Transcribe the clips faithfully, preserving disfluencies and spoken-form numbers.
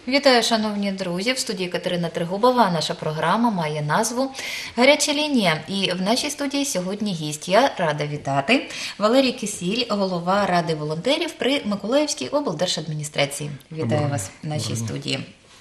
Вітаю, шановні друзі! В студії Катерина Тригубова. Наша програма має назву «Гаряча лінія». І в нашій студії сьогодні гість. Я рада вітати Валерій Кисіль, голова Ради волонтерів при Миколаївській облдержадміністрації. Вітаю вас в нашій студії.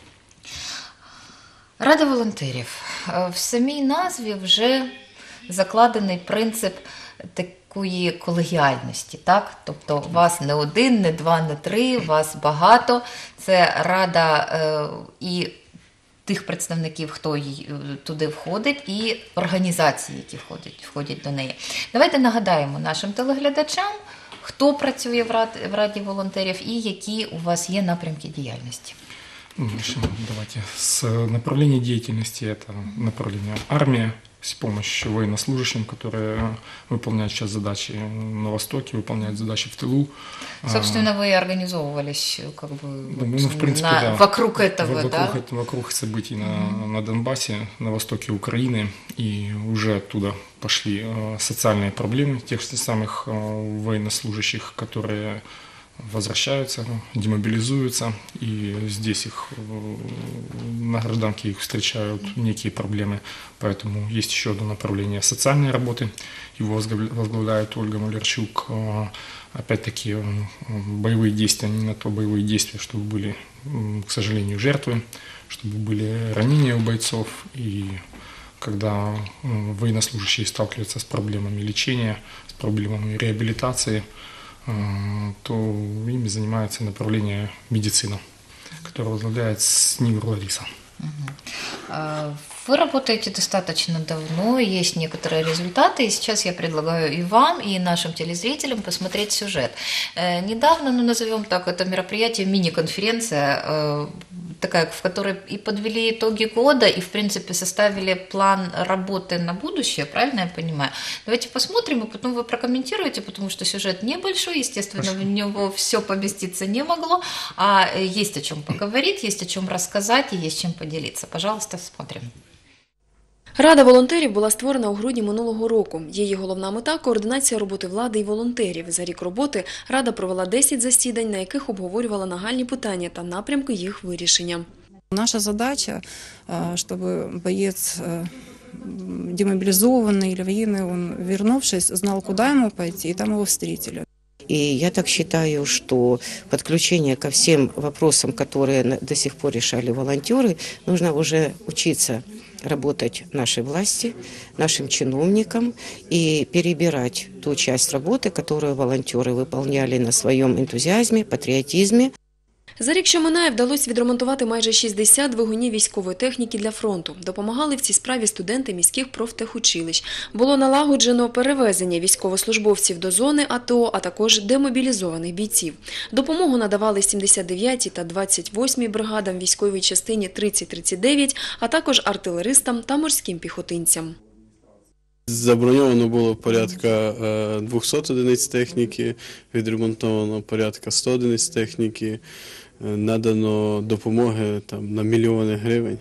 Рада волонтерів. В самій назві вже закладений принцип такої колегіальності, так? Тобто вас не один, не два, не три, вас багато. Це рада е, і тих представників, хто туди входить, і організації, які входять, входять до неї. Давайте нагадаємо нашим телеглядачам, хто працює в Раді, в Раді волонтерів і які у вас є напрямки діяльності. Давайте. С направления деятельности это направление армия, с помощью военнослужащим, которые выполняют сейчас задачи на Востоке, выполняют задачи в тылу. Собственно, вы организовывались как бы ну, в принципе, на, да. вокруг этого, вокруг, да? Вокруг событий на, mm-hmm. на Донбассе, на востоке Украины, и уже оттуда пошли социальные проблемы тех самых военнослужащих, которые возвращаются, демобилизуются, и здесь их на гражданке их встречают некие проблемы. Поэтому есть еще одно направление социальной работы. Его возглавляет Ольга Малярчук. Опять-таки боевые действия, не на то боевые действия, чтобы были, к сожалению, жертвы, чтобы были ранения у бойцов. И когда военнослужащие сталкиваются с проблемами лечения, с проблемами реабилитации, то ими занимается направление медицина, которое возглавляет СНИВ Лариса. Вы работаете достаточно давно, есть некоторые результаты, и сейчас я предлагаю и вам, и нашим телезрителям посмотреть сюжет. Недавно, ну назовем так, это мероприятие, мини-конференция, такая, в которой и подвели итоги года, и, в принципе, составили план работы на будущее, правильно я понимаю? Давайте посмотрим, и потом вы прокомментируете, потому что сюжет небольшой, естественно, Хорошо. В него все поместиться не могло, а есть о чем поговорить, есть о чем рассказать, и есть чем поделиться. Пожалуйста, смотрим. Рада волонтерів була створена у грудні минулого року. Її головна мета – координація роботи влади і волонтерів. За рік роботи Рада провела десять засідань, на яких обговорювала нагальні питання та напрямки їх вирішення. Наша задача, щоб боєць демобилизованный или военный, он, вернувшись, знал, куда ему пойти, и там его встретили. И я так считаю, что подключение ко всем вопросам, которые до сих пор решали волонтеры, нужно уже учиться работать нашей власти, нашим чиновникам и перебирать ту часть работы, которую волонтеры выполняли на своем энтузиазме, патриотизме. За рік, що минає, вдалося відремонтувати майже шістдесят двигунів військової техніки для фронту. Допомагали в цій справі студенти міських профтехучилищ. Було налагоджено перевезення військовослужбовців до зони АТО, а також демобілізованих бійців. Допомогу надавали сімдесят дев'ятій та двадцять восьмій бригадам військовій частині тридцять тридцять дев'ять, а також артилеристам та морським піхотинцям. Заброньовано було порядка двохсот одиниць техніки, відремонтовано порядка ста одиниць техніки, надано допомоги там, на мільйони гривень.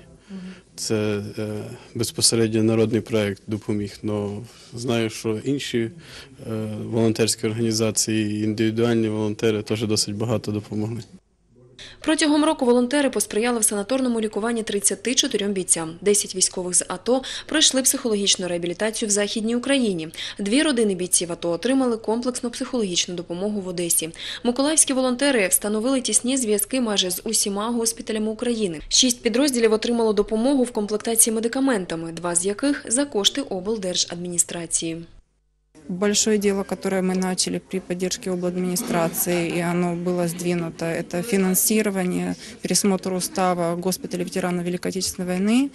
Це безпосередньо народний проєкт допоміг. Но знаю, що інші волонтерські організації, індивідуальні волонтери теж досить багато допомогли. Протягом року волонтери посприяли в санаторному лікуванні тридцяти чотирьом бійцям. десять військових з АТО пройшли психологічну реабілітацію в Західній Україні. Дві родини бійців АТО отримали комплексну психологічну допомогу в Одесі. Миколаївські волонтери встановили тісні зв'язки майже з усіма госпіталями України. Шість підрозділів отримало допомогу в комплектації медикаментами, два з яких за кошти облдержадміністрації. Большое дело, которое мы начали при поддержке обладминистрации, и оно было сдвинуто, это финансирование, пересмотр устава госпиталя ветеранов Великой Отечественной войны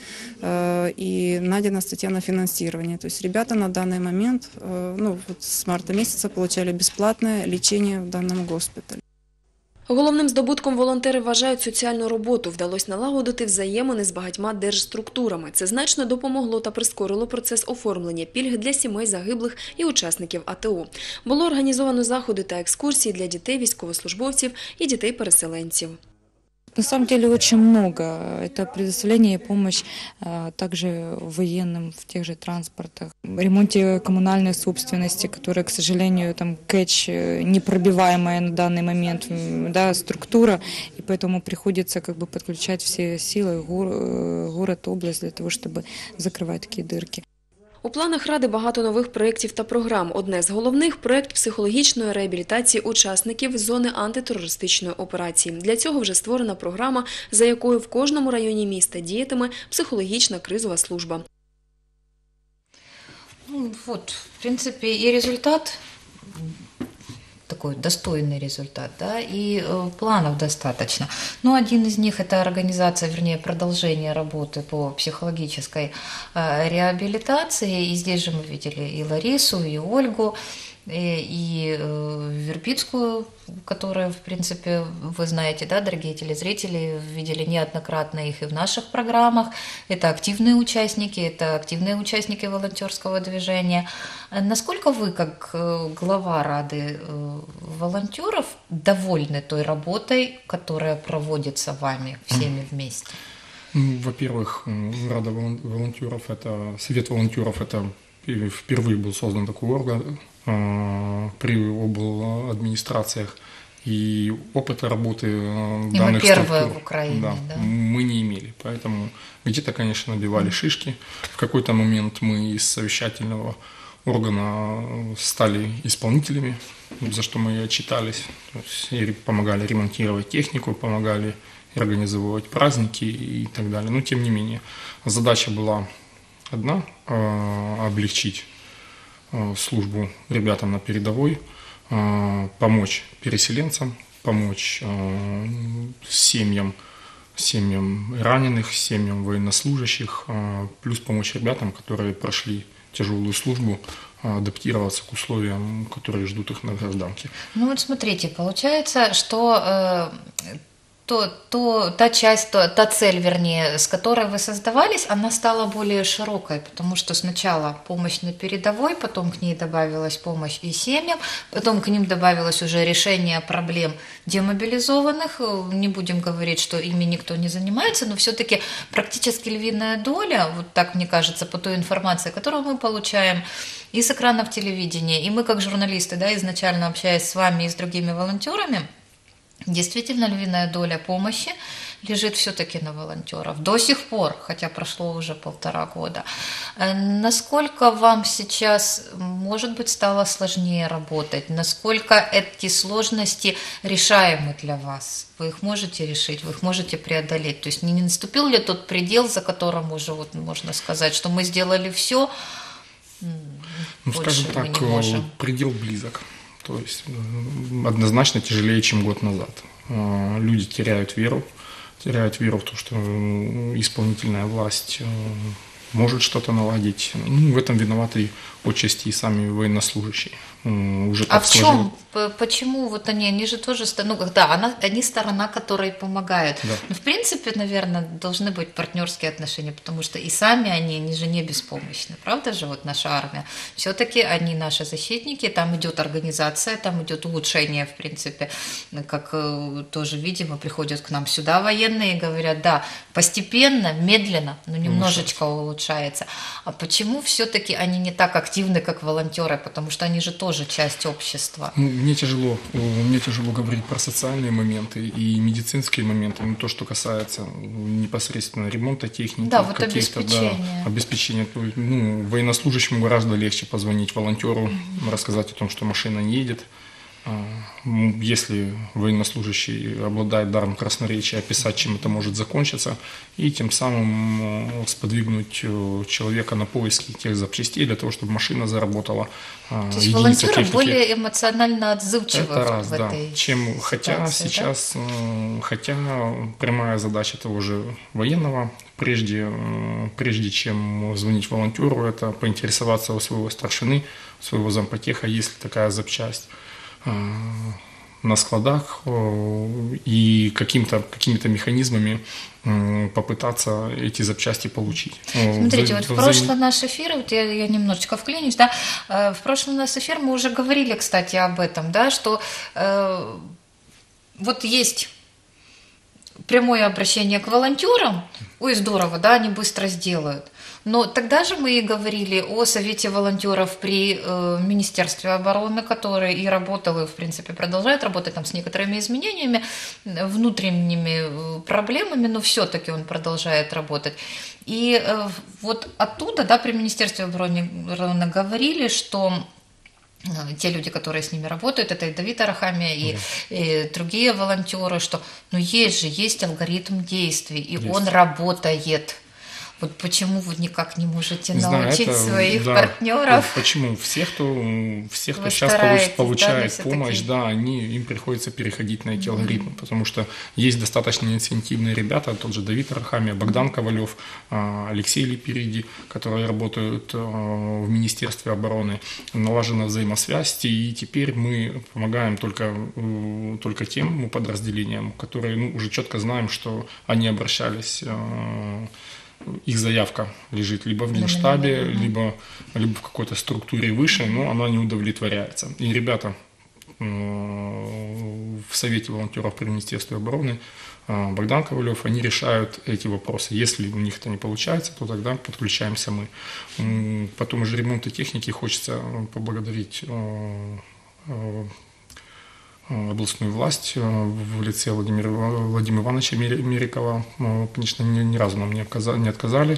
и найдена статья на финансирование. То есть ребята на данный момент, ну, вот с марта месяца получали бесплатное лечение в данном госпитале. Головним здобутком волонтери вважають соціальну роботу. Вдалося налагодити взаємини з багатьма держструктурами. Це значно допомогло та прискорило процес оформлення пільг для сімей загиблих і учасників АТО. Було організовано заходи та екскурсії для дітей військовослужбовців і дітей-переселенців. На самом деле очень много. Это предоставление и помощь а, также военным в тех же транспортах, ремонте коммунальной собственности, которая, к сожалению, там КЭЧ непробиваемая на данный момент, да, структура, и поэтому приходится как бы подключать все силы, город, область для того, чтобы закрывать такие дырки. У планах Ради багато нових проєктів та програм. Одне з головних – проєкт психологічної реабілітації учасників зони антитерористичної операції. Для цього вже створена програма, за якою в кожному районі міста діятиме психологічна кризова служба. Ну, вот, в принципе, и результат такой достойный результат, да, и э, планов достаточно. Но один из них – это организация, вернее, продолжение работы по психологической э, реабилитации. И здесь же мы видели и Ларису, и Ольгу, и, и э, Вербицкую, которую, в принципе, вы знаете, да, дорогие телезрители, видели неоднократно их и в наших программах. Это активные участники, это активные участники волонтерского движения. Насколько вы, как глава Рады волонтеров, довольны той работой, которая проводится вами всеми вместе? Во-первых, Рада волонтеров, это Совет волонтеров, это впервые был создан такой орган при обл. Администрациях, и опыта работы и данных мы первые структур в Украине, да, да? мы не имели, поэтому где-то, конечно, набивали шишки. В какой-то момент мы из совещательного органа стали исполнителями, за что мы и отчитались, то есть и помогали ремонтировать технику, помогали организовывать праздники и так далее. Но тем не менее, задача была одна – облегчить службу ребятам на передовой, помочь переселенцам, помочь семьям, семьям раненых, семьям военнослужащих, плюс помочь ребятам, которые прошли тяжелую службу, адаптироваться к условиям, которые ждут их на гражданке. Ну вот смотрите, получается, что э, то, то, та часть, то, та цель, вернее, с которой вы создавались, она стала более широкой, потому что сначала помощь на передовой, потом к ней добавилась помощь и семьям, потом к ним добавилось уже решение проблем демобилизованных. Не будем говорить, что ими никто не занимается, но все-таки практически львиная доля, вот так мне кажется, по той информации, которую мы получаем и с экранов телевидения, и мы как журналисты, да, изначально общаясь с вами и с другими волонтерами, действительно, львиная доля помощи лежит все-таки на волонтеров. До сих пор, хотя прошло уже полтора года. Насколько вам сейчас, может быть, стало сложнее работать? Насколько эти сложности решаемы для вас? Вы их можете решить, вы их можете преодолеть? То есть не наступил ли тот предел, за которым уже, вот, можно сказать, что мы сделали все, ну, скажем так, предел близок. То есть однозначно тяжелее, чем год назад. Люди теряют веру, теряют веру в то, что исполнительная власть может что-то наладить. Ну, в этом виноваты отчасти и сами военнослужащие. Уже а в чем? Почему вот они, они же тоже, ну, да, она, они сторона, которой помогают. Да. Но в принципе, наверное, должны быть партнерские отношения, потому что и сами они, они же не беспомощны, правда же, вот наша армия. Все-таки они наши защитники, там идет организация, там идет улучшение, в принципе, как тоже видимо, приходят к нам сюда военные и говорят, да, постепенно, медленно, но немножечко улучшается. А почему все-таки они не так активны, как волонтеры, потому что они же тоже часть общества? Мне тяжело, мне тяжело говорить про социальные моменты и медицинские моменты, но то, что касается непосредственно ремонта техники, да, вот каких-то обеспечения. Да, обеспечения. Ну, военнослужащему гораздо легче позвонить волонтеру, mm-hmm. рассказать о том, что машина не едет. Если военнослужащий обладает даром красноречия, описать, чем это может закончиться, и тем самым сподвигнуть человека на поиски тех запчастей для того, чтобы машина заработала. То есть волонтеры техники. Более эмоционально отзывчивы это раз, в да. этой чем, хотя ситуации, сейчас, да? хотя прямая задача того же военного, прежде, прежде чем звонить волонтеру, это поинтересоваться у своего старшины, у своего зампотеха, есть ли такая запчасть на складах, и каким-то, какими-то механизмами попытаться эти запчасти получить. Смотрите, Вза- вот в взаим... прошлый наш эфир, вот я, я немножечко вклинюсь, да, в прошлый наш эфир мы уже говорили, кстати, об этом, да, что э, вот есть прямое обращение к волонтерам, ой, здорово, да, они быстро сделают. Но тогда же мы и говорили о Совете волонтеров при э, Министерстве обороны, который и работал, и, в принципе, продолжает работать там с некоторыми изменениями, внутренними проблемами, но все-таки он продолжает работать. И э, вот оттуда, да, при Министерстве обороны говорили, что те люди, которые с ними работают, это и Давид Арахамия, и, и другие волонтеры, что ну есть же, есть алгоритм действий, и есть. Он работает. Вот почему вы никак не можете не научить знаю, это, своих да, партнеров? Почему? Все, кто, все, кто сейчас получает да, помощь, да, они, им приходится переходить на эти mm-hmm. алгоритмы, потому что есть достаточно инициативные ребята, тот же Давид Арахамия, Богдан Ковалев, Алексей Липериди, которые работают в Министерстве обороны. Налажена взаимосвязь, и теперь мы помогаем только, только тем подразделениям, которые ну, уже четко знаем, что они обращались. Их заявка лежит либо в Генштабе, либо, либо в какой-то структуре выше, но она не удовлетворяется. И ребята в Совете волонтеров при Министерстве обороны, Богдан Ковалев, они решают эти вопросы. Если у них это не получается, то тогда подключаемся мы. Потом уже ремонт и техники хочется поблагодарить областную власть в лице Владимира, Владимира Ивановича Мирикова. Конечно, ни, ни разу нам не отказали.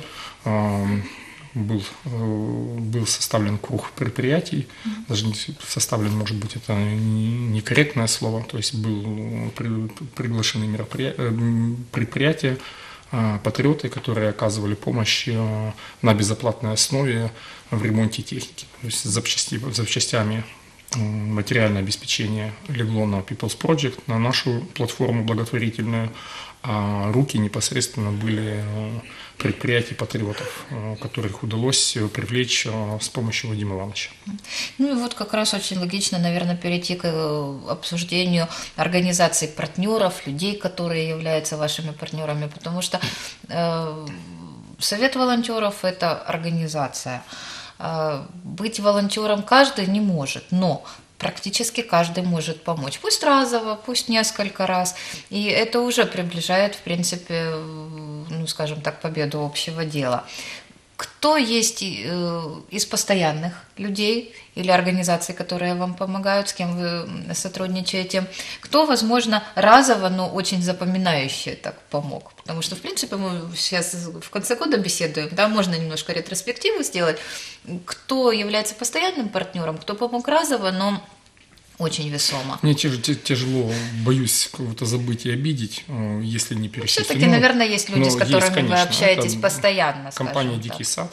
Был, был составлен круг предприятий, даже составлен, может быть, это некорректное слово, то есть был приглашены предприятия, патриоты, которые оказывали помощь на безоплатной основе в ремонте техники, то есть запчасти, запчастями. Материальное обеспечение легло на People's Project, на нашу платформу благотворительную, а руки непосредственно были предприятий патриотов, которых удалось привлечь с помощью Вадима Ивановича. Ну и вот как раз очень логично, наверное, перейти к обсуждению организаций партнеров, людей, которые являются вашими партнерами, потому что э, Совет волонтеров – это организация. Быть волонтером каждый не может, но практически каждый может помочь. Пусть разово, пусть несколько раз. И это уже приближает, в принципе, ну, скажем так, победу общего дела. Кто есть из постоянных людей или организаций, которые вам помогают, с кем вы сотрудничаете? Кто, возможно, разово, но очень запоминающе так помог? Потому что, в принципе, мы сейчас в конце года беседуем, да, можно немножко ретроспективу сделать. Кто является постоянным партнером, кто помог разово, но очень весомо. Мне тяжело, боюсь кого-то забыть и обидеть, если не перечислить. Все-таки, наверное, есть люди, с которыми есть, конечно, вы общаетесь это постоянно. Компания «Дикий сад»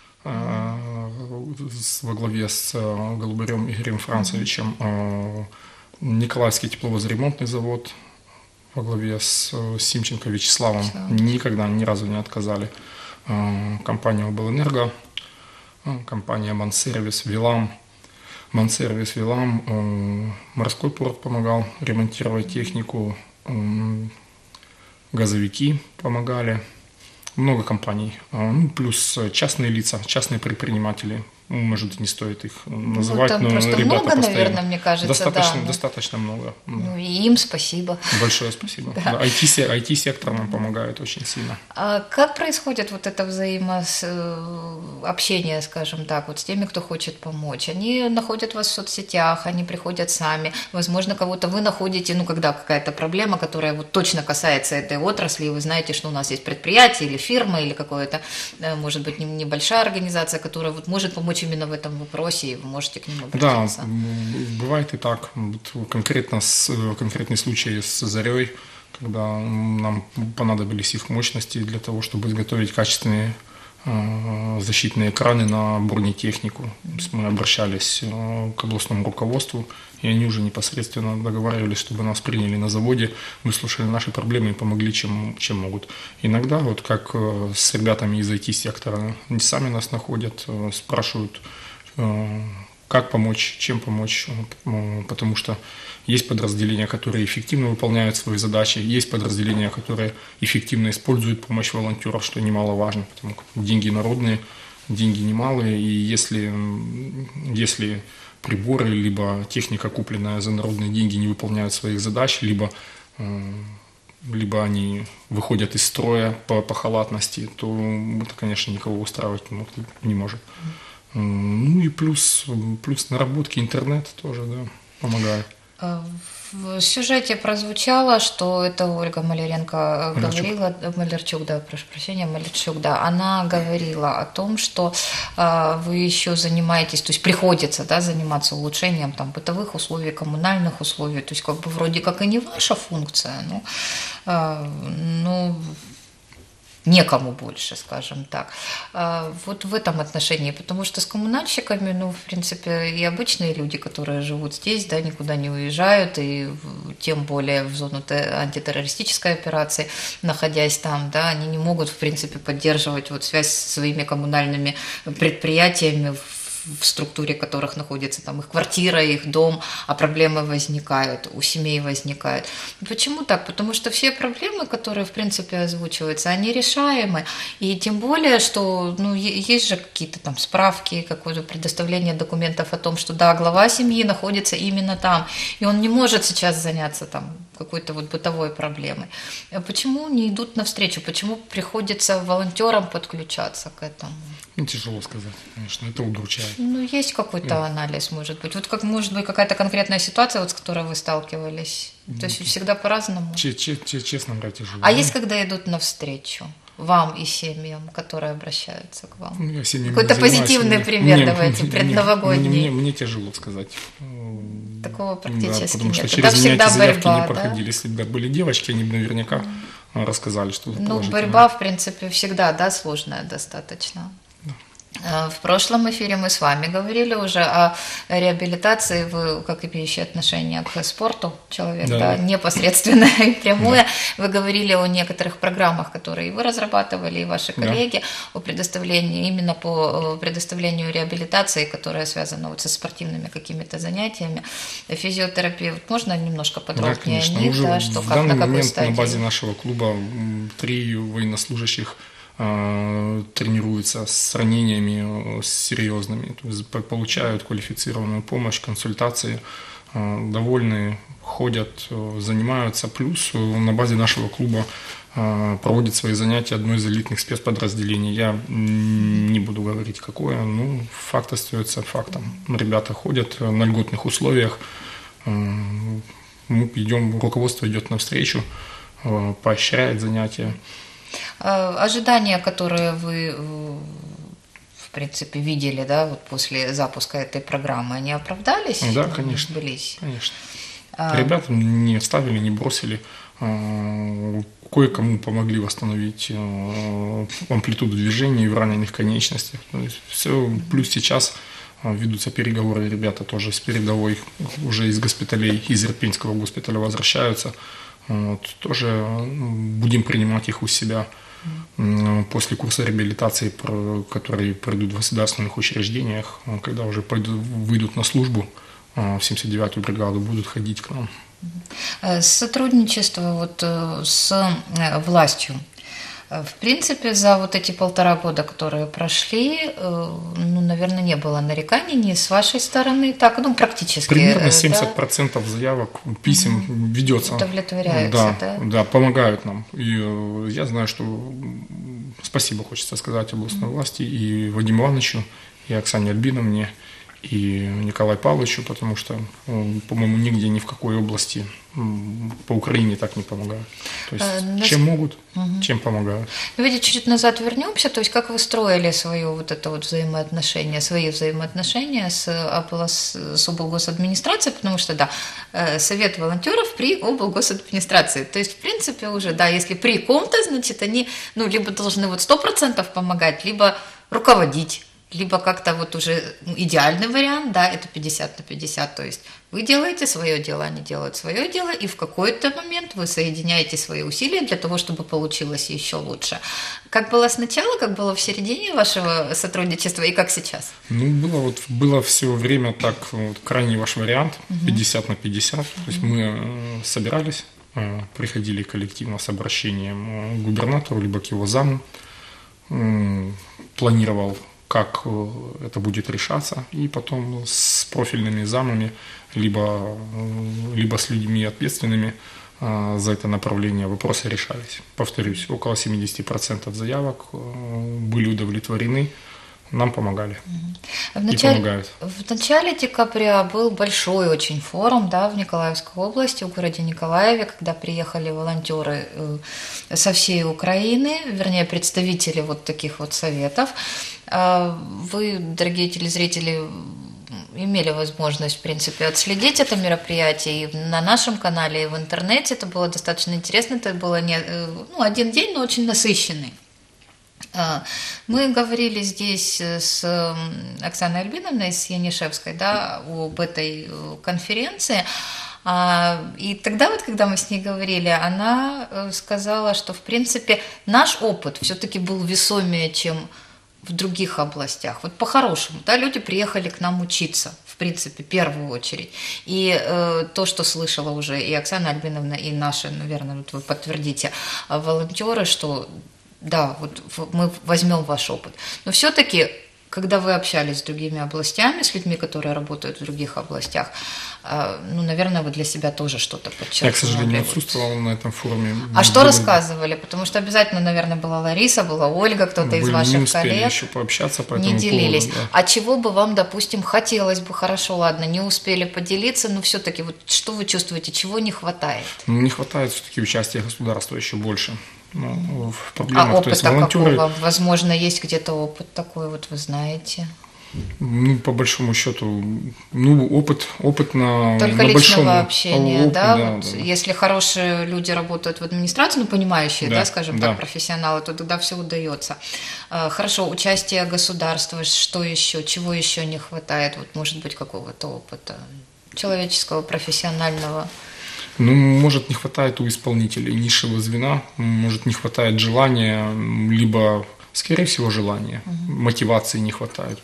mm-hmm. во главе с Голубарем Игорем Францевичем, mm-hmm. Николаевский тепловозремонтный завод во главе с Симченко Вячеславом Все. Никогда, ни разу не отказали. Компания «Облэнерго», компания «Мансервис», «Вилам». Мансервис, Вилам, морской порт помогал ремонтировать технику, газовики помогали, много компаний, ну, плюс частные лица, частные предприниматели. Может, не стоит их называть, ну, но просто ребята много, постоянно. Наверное, мне кажется, достаточно, да. достаточно много. Ну, и им спасибо. Большое спасибо. Да. Да, ай ти-сектор нам помогает очень сильно. А как происходит вот это взаимообщение, скажем так, вот с теми, кто хочет помочь? Они находят вас в соцсетях, они приходят сами, возможно, кого-то вы находите, ну, когда какая-то проблема, которая вот точно касается этой отрасли, и вы знаете, что у нас есть предприятие или фирма, или какое-то, может быть, небольшая организация, которая вот может помочь именно в этом вопросе, и вы можете к ним обратиться. Да, бывает и так. Конкретно с, конкретный случай с «Зарей», когда нам понадобились их мощности для того, чтобы изготовить качественные э, защитные экраны на бронетехнику. Мы обращались э, к областному руководству, и они уже непосредственно договаривались, чтобы нас приняли на заводе, выслушали наши проблемы и помогли, чем, чем могут. Иногда, вот как э, с ребятами из ай ти-сектора, они сами нас находят, э, спрашивают, э, как помочь, чем помочь, э, потому что есть подразделения, которые эффективно выполняют свои задачи, есть подразделения, которые эффективно используют помощь волонтеров, что немаловажно, потому что деньги народные, деньги немалые, и если, если приборы, либо техника, купленная за народные деньги, не выполняют своих задач, либо э, либо они выходят из строя по, по халатности, то это, конечно, никого устраивать не может. Ну и плюс, плюс наработки интернет тоже, да, помогает. В сюжете прозвучало, что это Ольга Маляренко говорила, Малярчук, да, прошу прощения, Малярчук, да, она говорила о том, что э, вы еще занимаетесь, то есть приходится, да, заниматься улучшением там бытовых условий, коммунальных условий, то есть как бы вроде как и не ваша функция, но, э, ну, некому больше, скажем так. Вот в этом отношении, потому что с коммунальщиками, ну, в принципе, и обычные люди, которые живут здесь, да, никуда не уезжают, и тем более в зону антитеррористической операции, находясь там, да, они не могут, в принципе, поддерживать вот связь со своими коммунальными предприятиями, в структуре которых находится там их квартира, их дом, а проблемы возникают, у семей возникают. Почему так? Потому что все проблемы, которые, в принципе, озвучиваются, они решаемы, и тем более, что, ну, есть же какие-то там справки, какое-то предоставление документов о том, что, да, глава семьи находится именно там, и он не может сейчас заняться там какой-то вот бытовой проблемой. Почему не идут навстречу? Почему приходится волонтерам подключаться к этому? Ну, тяжело сказать, конечно, это удручает. Ну, есть какой-то да. анализ, может быть. Вот как, может быть, какая-то конкретная ситуация, вот, с которой вы сталкивались? То есть всегда по-разному? Честно говоря, тяжело. А есть, когда идут навстречу вам и семьям, которые обращаются к вам? Ну, какой-то позитивный пример, мне, давайте, мне, предновогодний. Мне, мне, мне тяжело сказать. Такого практически да, потому нет. что Это через меня эти заявки борьба, не проходили. Да? Если бы были девочки, они бы наверняка mm. рассказали, что Ну, борьба, в принципе, всегда, да, сложная достаточно. В прошлом эфире мы с вами говорили уже о реабилитации, вы как имеющие отношение к спорту человек, да, да, непосредственно и прямое. Да. Вы говорили о некоторых программах, которые вы разрабатывали, и ваши коллеги, да. о предоставлении, именно по предоставлению реабилитации, которая связана вот со спортивными какими-то занятиями. Физиотерапия, вот можно немножко подробнее да, о них, да, что, как, на какой момент стадии? На базе нашего клуба три военнослужащих тренируются с ранениями серьезными, то есть получают квалифицированную помощь, консультации, довольны, ходят, занимаются. Плюс на базе нашего клуба проводит свои занятия одно из элитных спецподразделений. Я не буду говорить, какое, но факт остается фактом. Ребята ходят на льготных условиях, мы идем, руководство идет навстречу, поощряет занятия. Ожидания, которые вы, в принципе, видели, да, вот после запуска этой программы, они оправдались? Да, конечно. Сбылись? Конечно. А... Ребята не оставили, не бросили. Кое-кому помогли восстановить амплитуду движения в раненых конечностях. То есть все. Плюс сейчас ведутся переговоры, ребята тоже с передовой, уже из госпиталей, из Ирпенского госпиталя возвращаются. Вот, тоже будем принимать их у себя после курса реабилитации, которые пройдут в государственных учреждениях, когда уже пойдут, выйдут на службу в семьдесят девятую бригаду, будут ходить к нам. Сотрудничество вот с властью. В принципе, за вот эти полтора года, которые прошли, ну, наверное, не было нареканий ни с вашей стороны, так, ну, практически. Примерно семьдесят процентов да? заявок, писем угу. ведется. Удовлетворяются, да, да? Да, помогают нам. И я знаю, что спасибо хочется сказать областной угу. власти и Вадиму Ивановичу, и Оксане Альбиновне, и Николаю Павловичу, потому что, по-моему, нигде, ни в какой области по Украине так не помогают. То есть, а, чем могут, угу. чем помогают. Давайте чуть-чуть назад вернемся. То есть, как вы строили свое вот это вот взаимоотношения, свои взаимоотношения с, облас, с облгосадминистрацией, потому что, да, совет волонтеров при облгосадминистрации. То есть, в принципе, уже, да, если при ком-то, значит, они, ну, либо должны вот сто процентов помогать, либо руководить. Либо как-то вот уже идеальный вариант, да, это пятьдесят на пятьдесят, то есть вы делаете свое дело, они делают свое дело, и в какой-то момент вы соединяете свои усилия для того, чтобы получилось еще лучше. Как было сначала, как было в середине вашего сотрудничества и как сейчас? Ну, было, вот, было все время так, вот, крайний ваш вариант, пятьдесят на пятьдесят, то есть мы собирались, приходили коллективно с обращением к губернатору, либо к его заму, планировал, как это будет решаться, и потом с профильными замами, либо, либо с людьми ответственными за это направление вопросы решались. Повторюсь, около семьдесят процентов заявок были удовлетворены, нам помогали. В и начале, помогают. В начале декабря был большой очень форум, да, в Николаевской области, в городе Николаеве, когда приехали волонтеры со всей Украины, вернее, представители вот таких вот советов. Вы, дорогие телезрители, имели возможность, в принципе, отследить это мероприятие и на нашем канале, и в интернете. Это было достаточно интересно. Это было не, ну, один день, но очень насыщенный. Мы говорили здесь с Оксаной Альбиновной, с Янишевской, да, об этой конференции. И тогда вот, когда мы с ней говорили, она сказала, что, в принципе, наш опыт все-таки был весомее, чем в других областях. Вот по-хорошему, да, люди приехали к нам учиться, в принципе, в первую очередь. И э, то, что слышала уже и Оксана Альбиновна, и наши, наверное, вот вы подтвердите, волонтеры, что да, вот мы возьмем ваш опыт. Но все-таки, когда вы общались с другими областями, с людьми, которые работают в других областях, ну, наверное, вы для себя тоже что-то подчеркнули. Я, к сожалению, отсутствовал на этом форуме. А что рассказывали? Потому что обязательно, наверное, была Лариса, была Ольга, кто-то из ваших не успели коллег. еще пообщаться по этому не делились. поводу, да. А чего бы вам, допустим, хотелось бы, хорошо, ладно, не успели поделиться, но все-таки вот что вы чувствуете, чего не хватает? Ну, не хватает все-таки участия государства еще больше. Ну, в а проблемах, опыта то есть волонтеры, какого? Возможно, есть где-то опыт такой, вот вы знаете. Ну, по большому счету, ну, опыт, опыт на, Только на личного большом общения, опыт, да, да, вот, да. Если хорошие люди работают в администрации, ну, понимающие, да, Да, скажем да. так, профессионалы, то тогда все удается. Хорошо, участие государства, что еще, чего еще не хватает, вот, может быть, какого-то опыта человеческого, профессионального? Ну, может, не хватает у исполнителей низшего звена, может, не хватает желания, либо, скорее всего, желания, угу. мотивации не хватает.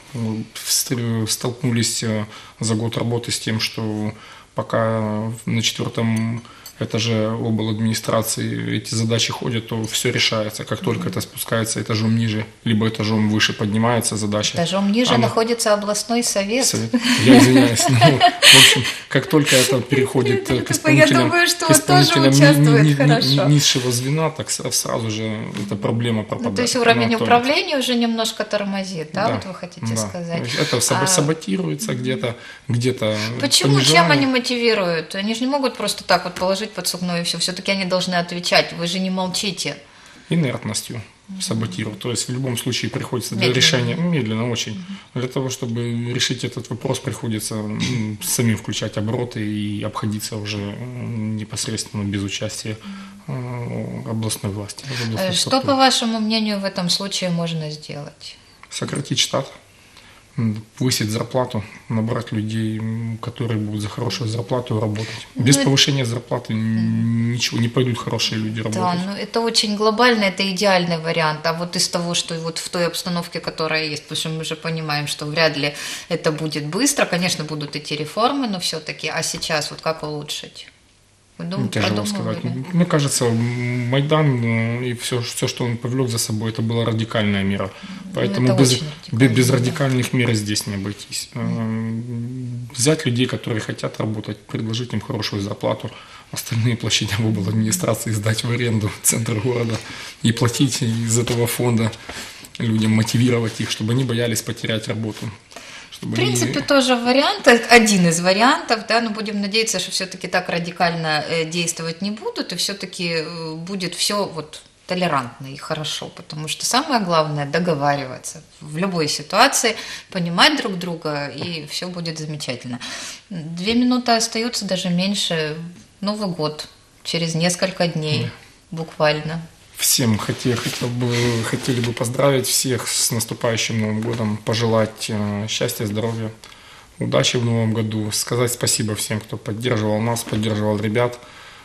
Столкнулись за год работы с тем, что пока на четвертом этаже обл. Администрации эти задачи ходят, то все решается. Как только это спускается этажом ниже, либо этажом выше поднимается задача. Этажом ниже она... находится областной совет. совет. Я извиняюсь. Ну, в общем, как только это переходит к исполнителям, Я думаю, что к исполнителям тоже участвует ни, ни, хорошо. Ни, низшего звена, так сразу же эта проблема пропадает. Ну, то есть уровень управления уже немножко тормозит, да, да, вот вы хотите да. сказать? Это а... саботируется где-то, где-то Почему? понижаем. Чем они мотивируют? Они же не могут просто так вот положить подсобное и все. Все-таки они должны отвечать. Вы же не молчите. Инертностью саботируют. То есть в любом случае приходится для медленно. решения, медленно очень, угу. для того, чтобы решить этот вопрос, приходится ну, самим включать обороты и обходиться уже непосредственно без участия э, областной власти. Областной Что, структуры. по вашему мнению, в этом случае можно сделать? Сократить штат, повысить зарплату, набрать людей, которые будут за хорошую зарплату работать. Без ну, повышения зарплаты ничего, не пойдут хорошие люди работать. Да, ну это очень глобально, это идеальный вариант. А вот из того, что вот в той обстановке, которая есть, потому что мы же понимаем, что вряд ли это будет быстро, конечно, будут идти реформы, но все-таки, а сейчас вот как улучшить? Думаю, Тяжело сказать. Мне кажется, Майдан и все, все, что он повлек за собой, это была радикальная мера. Поэтому это без, радикально, без да. радикальных мер здесь не обойтись. Взять людей, которые хотят работать, предложить им хорошую зарплату, остальные площади обл. Администрации сдать в аренду в центр города и платить из этого фонда людям, мотивировать их, чтобы они боялись потерять работу. В принципе, они... тоже вариант, один из вариантов, да, но будем надеяться, что все-таки так радикально действовать не будут, и все-таки будет все вот толерантно и хорошо, потому что самое главное договариваться в любой ситуации, понимать друг друга, и все будет замечательно. Две минуты остаются, даже меньше. Новый год через несколько дней, да. буквально. Всем хотел, хотел бы, хотели бы поздравить всех с наступающим Новым годом, пожелать счастья, здоровья, удачи в Новом году, сказать спасибо всем, кто поддерживал нас, поддерживал ребят.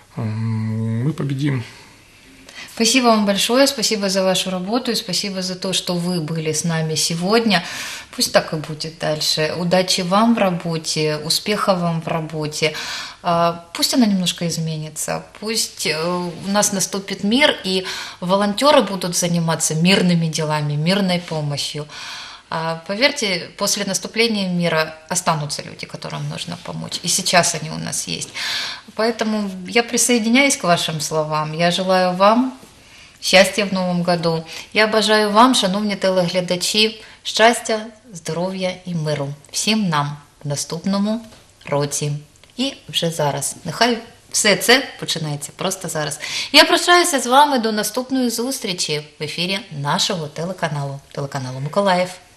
Мы победим. Спасибо вам большое, спасибо за вашу работу и спасибо за то, что вы были с нами сегодня. Пусть так и будет дальше. Удачи вам в работе, успехов вам в работе. Пусть она немножко изменится, пусть у нас наступит мир, и волонтеры будут заниматься мирными делами, мирной помощью. А поверьте, после наступления мира останутся люди, которым нужно помочь. И сейчас они у нас есть. Поэтому я присоединяюсь к вашим словам. Я желаю вам щастя в новому году. Я бажаю вам, шановні телеглядачі, щастя, здоров'я і миру. Всім нам в наступному році. І вже зараз. Нехай все це починається просто зараз. Я прощаюся з вами до наступної зустрічі в ефірі нашого телеканалу, телеканалу Миколаїв.